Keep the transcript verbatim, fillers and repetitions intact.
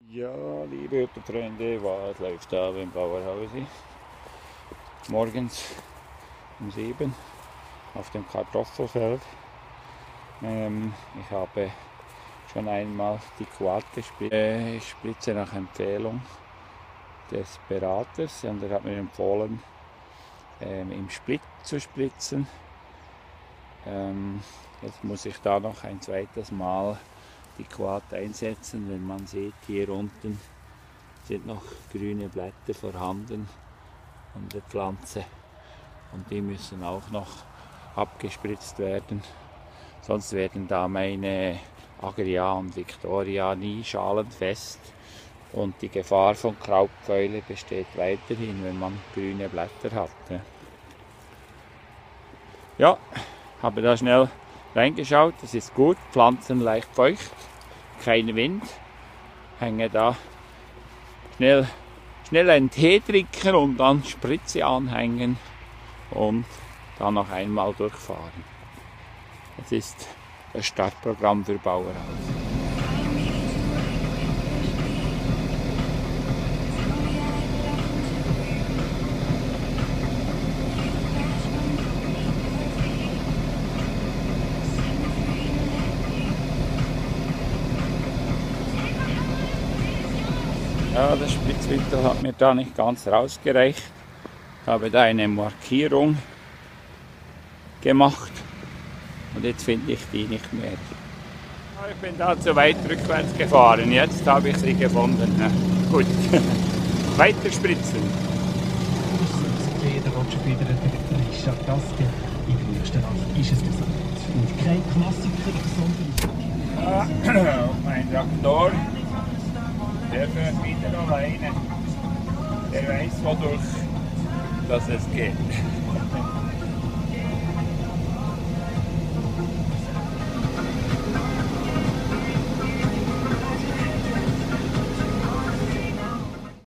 Ja, liebe Freunde, was läuft da beim Bauerhausi? Morgens um sieben auf dem Kartoffelfeld. Ähm, ich habe schon einmal die Quarte spritze. Äh, ich spritze nach Empfehlung des Beraters und er hat mir empfohlen, ähm, im Split zu spritzen. Ähm, jetzt muss ich da noch ein zweites Mal die Quarte einsetzen. Wenn man sieht, hier unten sind noch grüne Blätter vorhanden an der Pflanze und die müssen auch noch abgespritzt werden. Sonst werden da meine Agria und Victoria nie schalenfest und die Gefahr von Krautkeule besteht weiterhin, wenn man grüne Blätter hat. Ja, habe da schnell reingeschaut, es ist gut, Pflanzen leicht feucht, kein Wind, hänge da schnell, schnell einen Tee trinken und dann Spritze anhängen und dann noch einmal durchfahren. Das ist das Startprogramm für Bauerhaus. Ja, das Spritzmittel hat mir da nicht ganz rausgereicht. Ich habe da eine Markierung gemacht und jetzt finde ich die nicht mehr. Ich bin da zu weit rückwärts gefahren, jetzt habe ich sie gefunden. Ja, gut, weiter spritzen. Jeder Roger Federer, der Richard Gasquet in der ersten Nacht ist es gesagt. Und kein Klassiker, sondern Ah, mein Traktor. Der fährt wieder alleine. Der weiß, wodurch dass es geht.